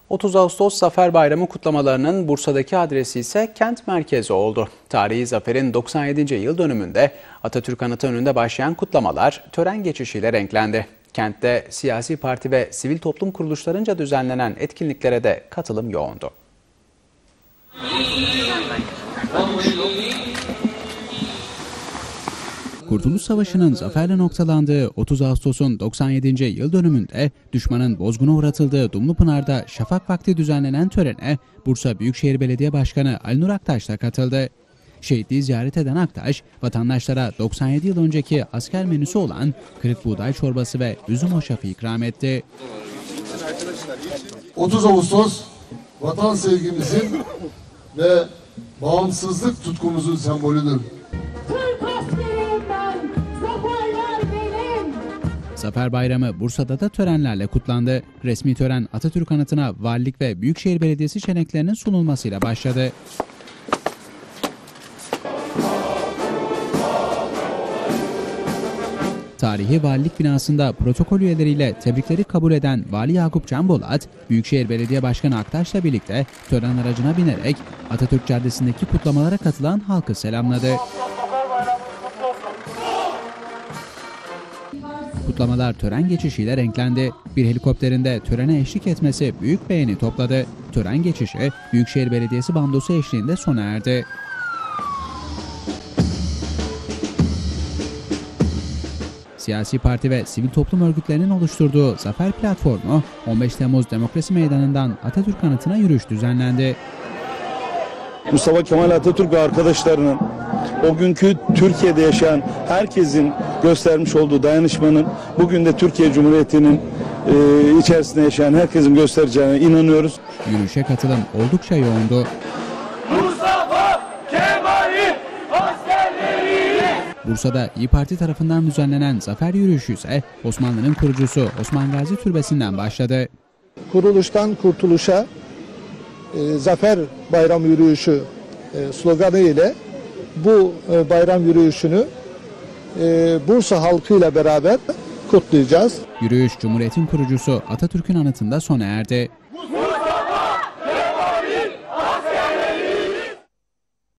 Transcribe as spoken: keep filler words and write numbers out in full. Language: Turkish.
otuz Ağustos Zafer Bayramı kutlamalarının Bursa'daki adresi ise kent merkezi oldu. Tarihi zaferin doksan yedinci yıl dönümünde Atatürk Anıtı önünde başlayan kutlamalar tören geçişiyle renklendi. Kentte siyasi parti ve sivil toplum kuruluşlarınca düzenlenen etkinliklere de katılım yoğundu. Kurtuluş Savaşı'nın zaferle noktalandığı otuz Ağustos'un doksan yedinci yıl dönümünde düşmanın bozguna uğratıldığı Dumlupınar'da şafak vakti düzenlenen törene Bursa Büyükşehir Belediye Başkanı Ali Nur Aktaş da katıldı. Şehitliği ziyaret eden Aktaş, vatandaşlara doksan yedi yıl önceki asker menüsü olan kırık buğday çorbası ve üzüm hoşafı ikram etti. otuz Ağustos vatan sevgimizin ve bağımsızlık tutkumuzun sembolüdür. Zafer Bayramı Bursa'da da törenlerle kutlandı. Resmi tören Atatürk Anıtı'na Valilik ve Büyükşehir Belediyesi çeneklerinin sunulmasıyla başladı. Tarihi Valilik binasında protokol üyeleriyle tebrikleri kabul eden Vali Yakup Can Bolat, Büyükşehir Belediye Başkanı Aktaş'la birlikte tören aracına binerek Atatürk Caddesi'ndeki kutlamalara katılan halkı selamladı. Kutlamalar tören geçişiyle renklendi. Bir helikopterin de törene eşlik etmesi büyük beğeni topladı. Tören geçişi Büyükşehir Belediyesi bandosu eşliğinde sona erdi. Siyasi parti ve sivil toplum örgütlerinin oluşturduğu Zafer Platformu on beş Temmuz Demokrasi Meydanı'ndan Atatürk Anıtı'na yürüyüş düzenlendi. Mustafa Kemal Atatürk ve arkadaşlarının o günkü Türkiye'de yaşayan herkesin göstermiş olduğu dayanışmanın bugün de Türkiye Cumhuriyeti'nin e, içerisinde yaşayan herkesin göstereceğine inanıyoruz. Yürüyüşe katılım oldukça yoğundu. Mustafa Kemal'in askerleri! Bursa'da İYİ Parti tarafından düzenlenen zafer yürüyüşü ise Osmanlı'nın kurucusu Osman Gazi Türbesi'nden başladı. Kuruluştan kurtuluşa e, Zafer Bayram yürüyüşü e, sloganı ile bu e, bayram yürüyüşünü e, Bursa halkıyla beraber kutlayacağız. Yürüyüş Cumhuriyet'in kurucusu Atatürk'ün anıtında sona erdi.